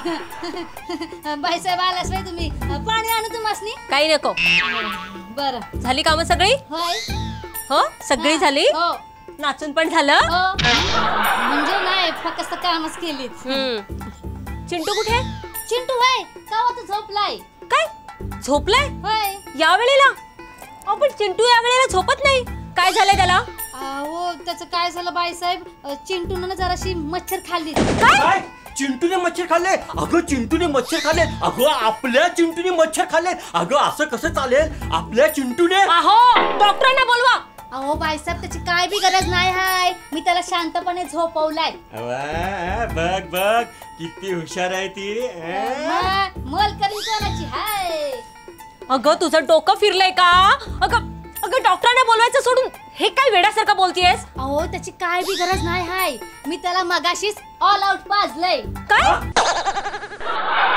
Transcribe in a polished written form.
बाईसाहेब आलास बाई तुम्ही पाणी आणू तुम्हासनी काही नको. बरं झाली कामं सगळी? होय. हो सगळी झाली. हो नाचून पण झालं. म्हणजे नाही फक्त कामच केली. चिंटू कुठे? चिंटू होय कावात झोपलाय. काय झोपलाय होय या वेळेला? पण चिंटू या वेळेला झोपत नाही. काय झालंय त्याला? अहो त्याचं काय झालं बाईसाहेब चिंटूनं जराशी मच्छर खाल्ली. काय चिंटूने मच्छर खाल्ले? अगं चिंटूने मच्छर खाल्ले. अगं आपल्या चिंटूने मच्छर खाल्ले. अगं असं कसं चालेल? आपल्या चिंटूने. अहो डॉक्टरांना बोलवा. अहो बाईसाहेब त्याची काय बी गरज नाही हाय. मी त्याला शांतपणे झोपवलाय. बघ बघ किती हुशार आहे ती. मलकरी कोणाची हाय? अगं तुझं डोकं फिरलंय का? अगं डॉक्टरांना बोलवायचं सोडून हे काय वेड्यासारखं बोलतेयस? अहो त्याची काय बी गरज नाही हाय. मी त्याला मगाशीच ऑल आउट पाजलंय. काय?